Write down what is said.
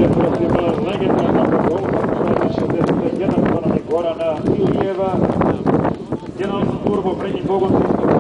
treće protiv legendarnog golfa 61 Gorana Ilijeva. Jedan turbo prednji pogon